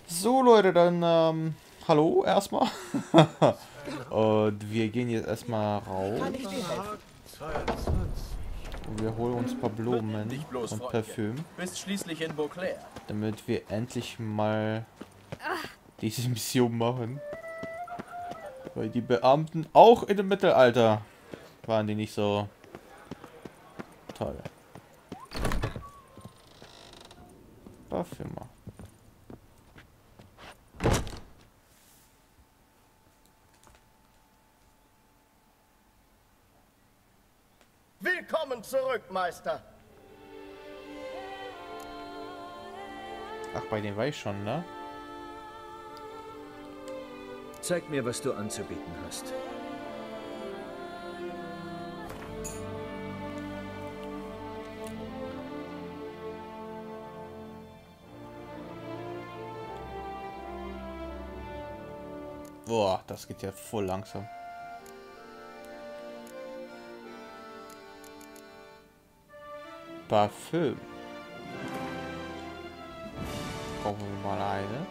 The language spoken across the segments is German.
So Leute, dann hallo erstmal. Und wir gehen jetzt erstmal raus. Kann ich dir helfen? 22. Und wir holen uns ein paar Blumen Dich bloß, und Freundchen. Parfüm, Bist schließlich in Beauclair. damit wir endlich mal diese Mission machen. Weil die Beamten auch in dem Mittelalter waren die nicht so toll. Parfüm. Willkommen zurück, Meister. Ach, bei dem war ich schon, ne? Zeig mir, was du anzubieten hast. Boah, das geht ja voll langsam. Parfüm. Brauchen wir mal eine.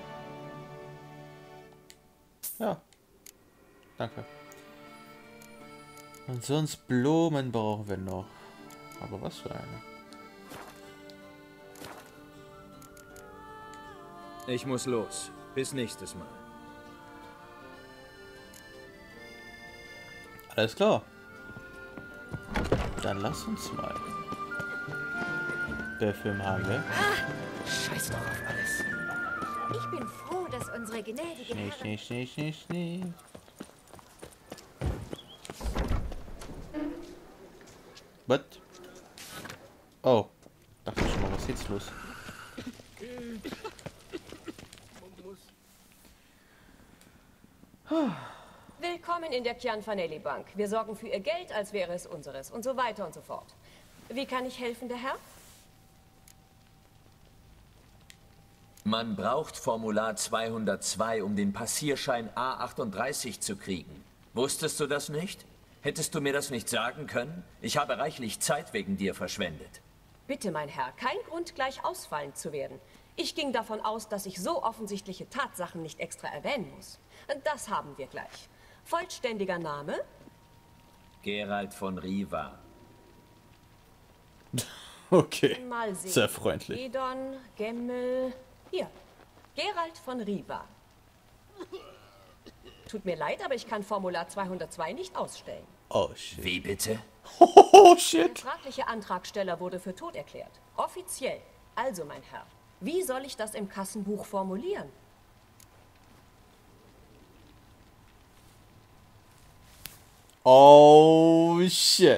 Ja. Danke. Und sonst Blumen brauchen wir noch. Aber was für eine? Ich muss los. Bis nächstes Mal. Alles klar. Dann lass uns mal. Parfüm haben wir. Scheiß doch auf alles. Ich bin froh, dass unsere gnädige Schnee, Herrin... Schnee, Schnee, Schnee, Schnee. Was? Oh. Dachte schon mal, was ist jetzt los? Willkommen in der Chianfanelli Bank. Wir sorgen für Ihr Geld, als wäre es unseres und so weiter und so fort. Wie kann ich helfen, der Herr? Man braucht Formular 202, um den Passierschein A38 zu kriegen. Wusstest du das nicht? Hättest du mir das nicht sagen können? Ich habe reichlich Zeit wegen dir verschwendet. Bitte, mein Herr, kein Grund, gleich ausfallend zu werden. Ich ging davon aus, dass ich so offensichtliche Tatsachen nicht extra erwähnen muss. Das haben wir gleich. Vollständiger Name? Gerald von Riva. Okay. Mal sehen. Sehr freundlich. Edon, Gemmel... Hier, Gerald von Riva. Tut mir leid, aber ich kann Formular 202 nicht ausstellen. Oh shit. Wie bitte? Oh Der shit. fragliche Antragsteller wurde für tot erklärt. Offiziell. Also, mein Herr, wie soll ich das im Kassenbuch formulieren? Oh shit.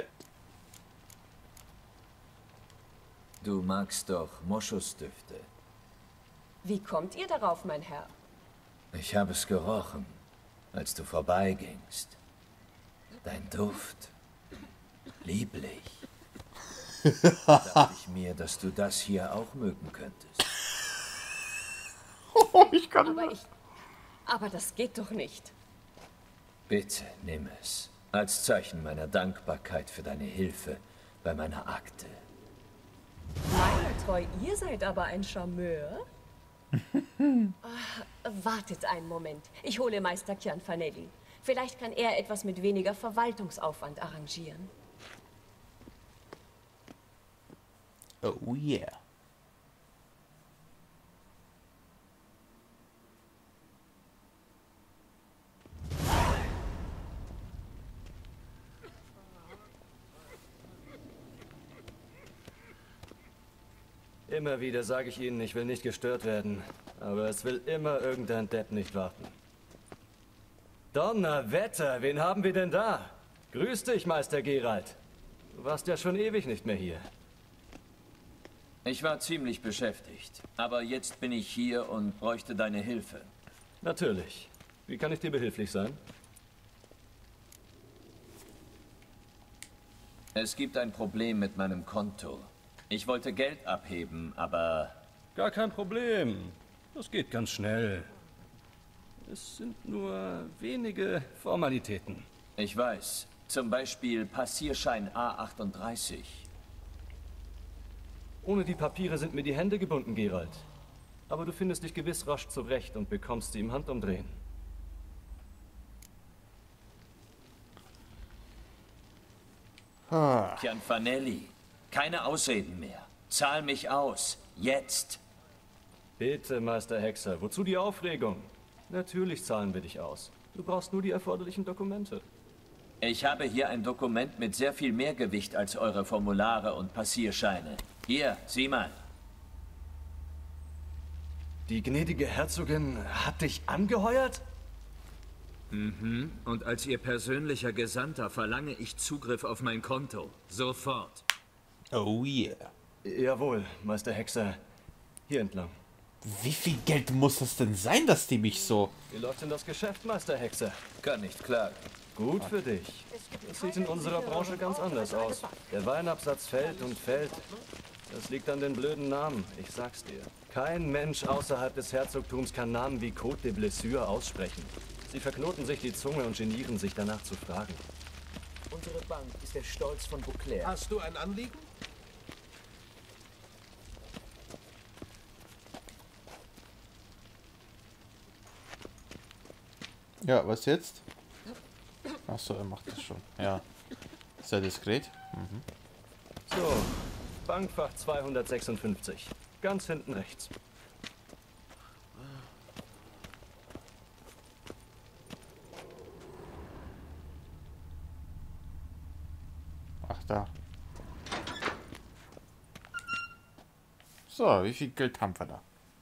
Du magst doch Moschusdüfte. Wie kommt ihr darauf, mein Herr? Ich habe es gerochen, als du vorbeigingst. Dein Duft. Lieblich. Dachte ich mir, dass du das hier auch mögen könntest. Oh, ich kann Aber das geht doch nicht. Bitte nimm es. Als Zeichen meiner Dankbarkeit für deine Hilfe bei meiner Akte. Meine treu, ihr seid aber ein Charmeur. Wartet einen Moment. Ich hole Meister Chianfanelli. Vielleicht kann er etwas mit weniger Verwaltungsaufwand arrangieren. Oh yeah. Immer wieder sage ich Ihnen, ich will nicht gestört werden. Aber es will immer irgendein Depp nicht warten. Donnerwetter, wen haben wir denn da? Grüß dich, Meister Gerald. Du warst ja schon ewig nicht mehr hier. Ich war ziemlich beschäftigt, aber jetzt bin ich hier und bräuchte deine Hilfe. Natürlich. Wie kann ich dir behilflich sein? Es gibt ein Problem mit meinem Konto. Ich wollte Geld abheben, aber Gar kein Problem. Das geht ganz schnell. Es sind nur wenige Formalitäten. ich weiß, zum Beispiel Passierschein A38. Ohne die Papiere sind mir die Hände gebunden, Gerald. Aber du findest dich gewiss rasch zurecht und bekommst sie im Handumdrehen. Cianfanelli, keine Ausreden mehr. Zahl mich aus. Jetzt. Bitte, Meister Hexer, wozu die Aufregung? Natürlich zahlen wir dich aus. Du brauchst nur die erforderlichen Dokumente. Ich habe hier ein Dokument mit sehr viel mehr Gewicht als eure Formulare und Passierscheine. Hier, sieh mal. Die gnädige Herzogin hat dich angeheuert? Mhm. Und als Ihr persönlicher Gesandter verlange ich Zugriff auf mein Konto. Sofort. Oh yeah. Jawohl, Meister Hexer. Hier entlang. Wie viel Geld muss das denn sein, dass die mich so... Wie läuft denn das Geschäft, Meister Hexer? Kann nicht klagen. Gut für dich. Das sieht in unserer Branche ganz anders aus. Der Weinabsatz fällt und fällt. Das liegt an den blöden Namen, ich sag's dir. Kein Mensch außerhalb des Herzogtums kann Namen wie Côte de Blessure aussprechen. Sie verknoten sich die Zunge und genieren sich danach zu fragen. Unsere Bank ist der Stolz von Beauclair. Hast du ein Anliegen? Ja, was jetzt? Achso, er macht das schon. Ja. Sehr diskret. Mhm. So, Bankfach 256. Ganz hinten rechts. Ach, da. So, wie viel Geld haben wir da?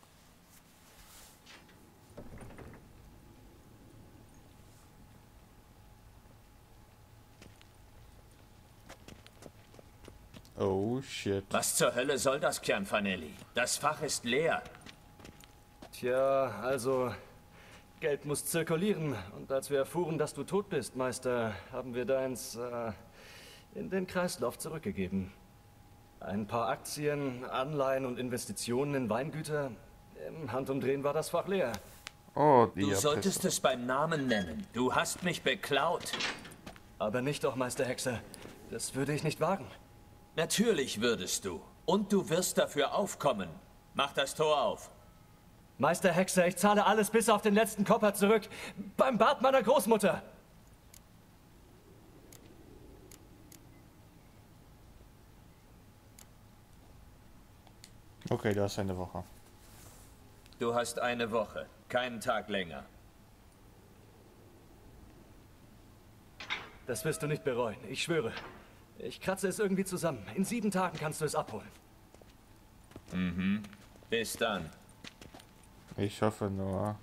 Oh shit. Was zur Hölle soll das, Cianfanelli? Das Fach ist leer. Tja, also, Geld muss zirkulieren. Und als wir erfuhren, dass du tot bist, Meister, haben wir deins in den Kreislauf zurückgegeben. Ein paar Aktien, Anleihen und Investitionen in Weingüter. Im Handumdrehen war das Fach leer. Oh, die Du solltest es beim Namen nennen. Du hast mich beklaut. Aber nicht doch, Meister Hexer. Das würde ich nicht wagen. Natürlich würdest du. Und du wirst dafür aufkommen. Mach das Tor auf. Meister Hexer, ich zahle alles bis auf den letzten Kopper zurück. Beim Bart meiner Großmutter. Okay, du hast eine Woche. Du hast eine Woche. Keinen Tag länger. Das wirst du nicht bereuen, ich schwöre. Ich kratze es irgendwie zusammen. In 7 Tagen kannst du es abholen. Mhm. Bis dann. Ich hoffe nur.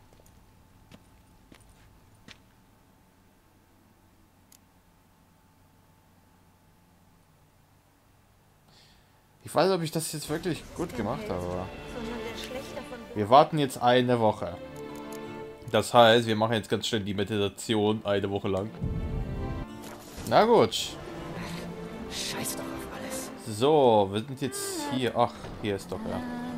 Ich weiß nicht, ob ich das jetzt wirklich gut gemacht habe. Wir warten jetzt eine Woche. Das heißt, wir machen jetzt ganz schnell die Meditation eine Woche lang. Na gut. Scheiß doch auf alles. So, wir sind jetzt hier. Ach, hier ist doch, ja.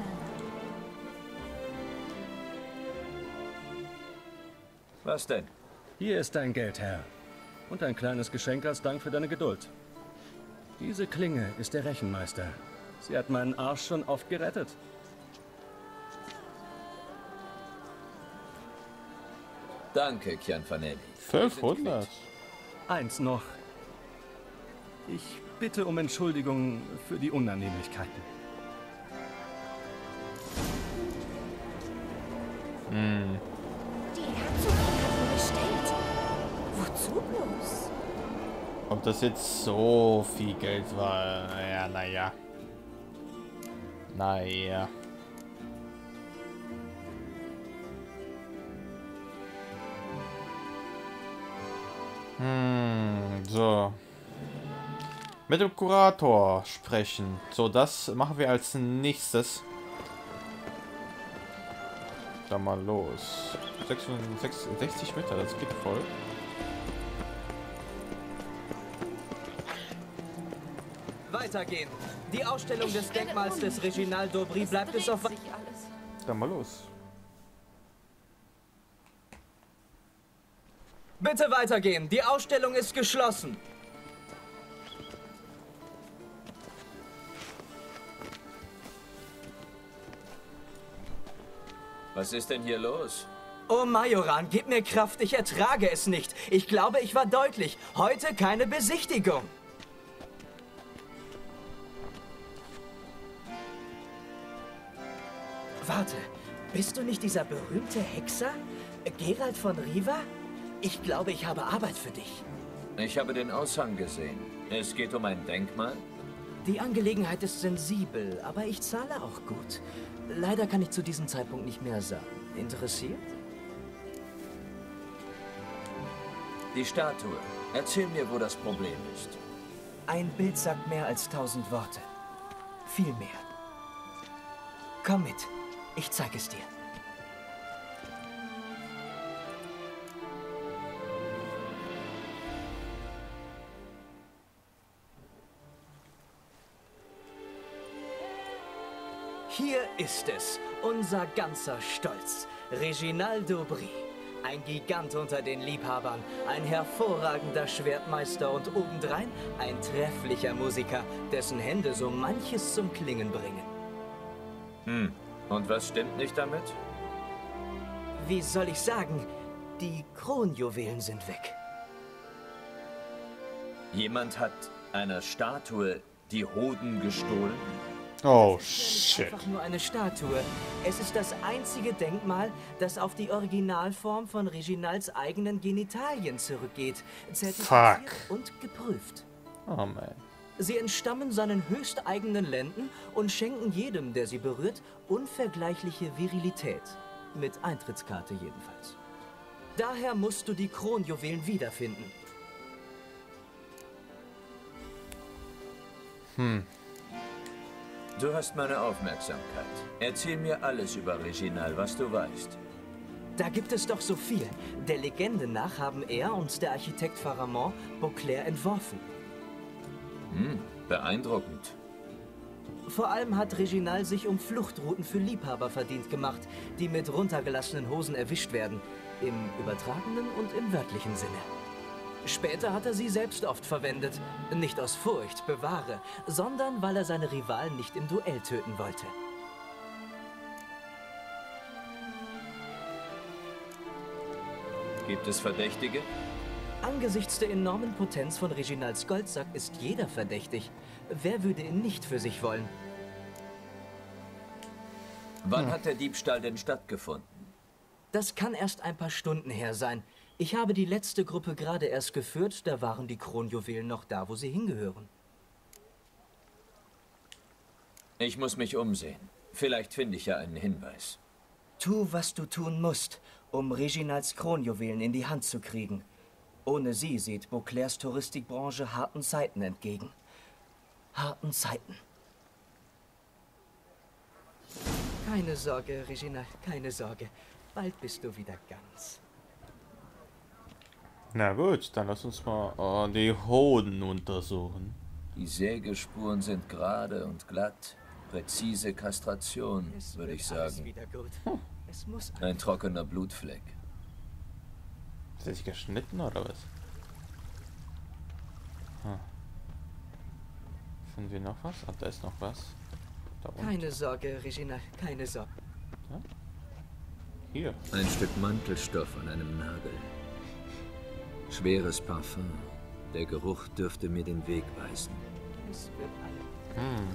Was denn? Hier ist dein Geld, Herr. Und ein kleines Geschenk als Dank für deine Geduld. Diese Klinge ist der Rechenmeister. Sie hat meinen Arsch schon oft gerettet. Danke, Cianfanelli. 500. Eins noch. Ich bitte um Entschuldigung für die Unannehmlichkeiten. Die Herzogin hat ihn bestellt. Wozu bloß? Ob das jetzt so viel Geld war? Ja, naja. Naja. So. Mit dem Kurator sprechen. So, das machen wir als nächstes. Da mal los. 66 Meter, das geht voll. Weitergehen. Die Ausstellung des Denkmals des Reginald d'Aubry bleibt bis auf... Dann mal los. Bitte weitergehen. Die Ausstellung ist geschlossen. Was ist denn hier los? Oh, Majoran, gib mir Kraft, ich ertrage es nicht. Ich glaube, ich war deutlich. Heute keine Besichtigung. Warte, bist du nicht dieser berühmte Hexer? Geralt von Riva? Ich glaube, ich habe Arbeit für dich. Ich habe den Aushang gesehen. Es geht um ein Denkmal? Die Angelegenheit ist sensibel, aber ich zahle auch gut. Leider kann ich zu diesem Zeitpunkt nicht mehr sagen. Interessiert? Die Statue. Erzähl mir, wo das Problem ist. Ein Bild sagt mehr als 1000 Worte. Viel mehr. Komm mit. Ich zeig es dir. Hier ist es, unser ganzer Stolz. Reginald d'Aubry. Ein Gigant unter den Liebhabern, ein hervorragender Schwertmeister und obendrein ein trefflicher Musiker, dessen Hände so manches zum Klingen bringen. Und was stimmt nicht damit? Wie soll ich sagen? Die Kronjuwelen sind weg. Jemand hat einer Statue die Hoden gestohlen? Oh, Es ist shit. einfach nur eine Statue. Es ist das einzige Denkmal, das auf die Originalform von Reginalds eigenen Genitalien zurückgeht. Zertifiziert und geprüft. Oh, man. Sie entstammen seinen höchsteigenen Lenden und schenken jedem, der sie berührt, unvergleichliche Virilität. Mit Eintrittskarte jedenfalls. Daher musst du die Kronjuwelen wiederfinden. Du hast meine Aufmerksamkeit. Erzähl mir alles über Reginald, was du weißt. Da gibt es doch so viel. Der Legende nach haben er und der Architekt Pharamond Beauclerc entworfen. Beeindruckend. Vor allem hat Reginald sich um Fluchtrouten für Liebhaber verdient gemacht, die mit runtergelassenen Hosen erwischt werden. Im übertragenen und im wörtlichen Sinne. Später hat er sie selbst oft verwendet. Nicht aus Furcht, bewahre, sondern weil er seine Rivalen nicht im Duell töten wollte. Gibt es Verdächtige? Angesichts der enormen Potenz von Reginalds Goldsack ist jeder verdächtig. Wer würde ihn nicht für sich wollen? Wann hat der Diebstahl denn stattgefunden? Das kann erst ein paar Stunden her sein. Ich habe die letzte Gruppe gerade erst geführt, da waren die Kronjuwelen noch da, wo sie hingehören. Ich muss mich umsehen. Vielleicht finde ich ja einen Hinweis. Tu, was du tun musst, um Reginalds Kronjuwelen in die Hand zu kriegen. Ohne sie sieht Beauclercs Touristikbranche harten Zeiten entgegen. Harten Zeiten. Keine Sorge, Reginald, keine Sorge. Bald bist du wieder ganz. Na gut, dann lass uns mal die Hoden untersuchen. Die Sägespuren sind gerade und glatt. Präzise Kastration, Es würde wird ich alles sagen. wieder gut. Es muss Ein trockener Blutfleck. Ist er sich geschnitten oder was? Finden wir noch was? Ach, da ist noch was. Da unten. Keine Sorge, Reginald, keine Sorge. Hier. Ein Stück Mantelstoff an einem Nagel. Schweres Parfum. Der Geruch dürfte mir den Weg weisen. Es wird alles.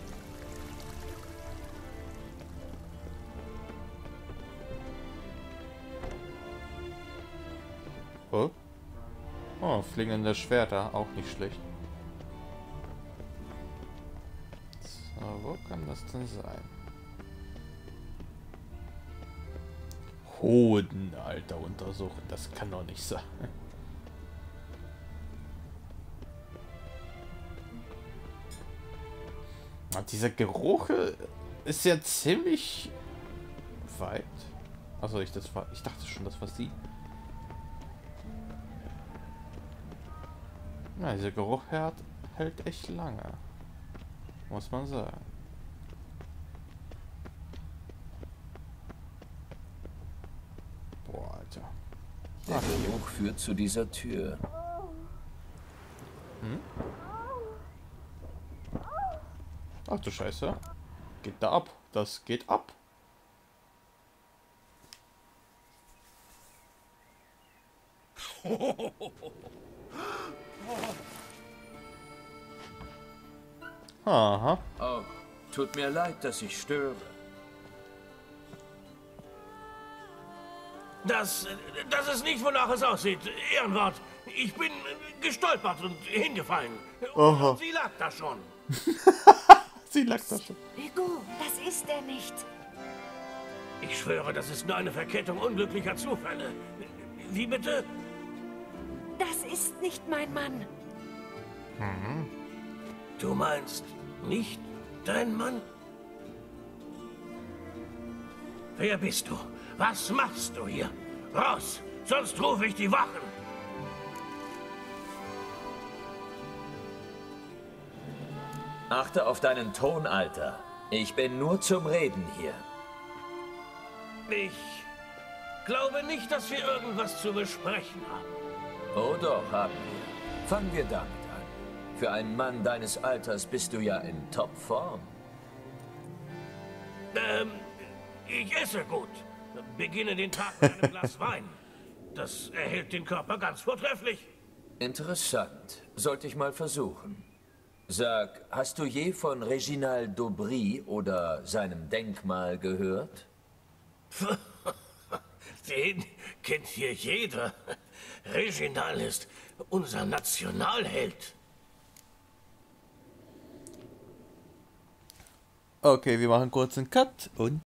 Oh. Oh, fliegende Schwerter, auch nicht schlecht. So, wo kann das denn sein? Hoden, Alter, untersuchen. Das kann doch nicht sein. Und dieser Geruch ist ja ziemlich weit. Also ich dachte schon, das war sie. Ja, dieser Geruch hält echt lange. Muss man sagen. Boah, Alter. Der Geruch führt zu dieser Tür. Ach du Scheiße. Geht da ab. Das geht ab. Aha. Oh, tut mir leid, dass ich störe. Das ist nicht, wonach es aussieht. Ehrenwort. Ich bin gestolpert und hingefallen. Aha. Und sie lag da schon. Sie lag da schon. Hugo, das ist er nicht. Ich schwöre, das ist nur eine Verkettung unglücklicher Zufälle. Wie bitte? Das ist nicht mein Mann. Du meinst nicht dein Mann? Wer bist du? Was machst du hier? Raus, sonst rufe ich die Wachen. Achte auf deinen Ton, Alter. Ich bin nur zum Reden hier. Ich glaube nicht, dass wir irgendwas zu besprechen haben. Oh doch, haben wir. Fangen wir damit an. Für einen Mann deines Alters bist du ja in Topform. Ich esse gut. Beginne den Tag mit einem Glas Wein. Das erhält den Körper ganz vortrefflich. Interessant. Sollte ich mal versuchen. Sag, hast du je von Reginald d'Aubry oder seinem Denkmal gehört? Den kennt hier jeder. Reginald ist unser Nationalheld. Okay, wir machen kurz einen Cut und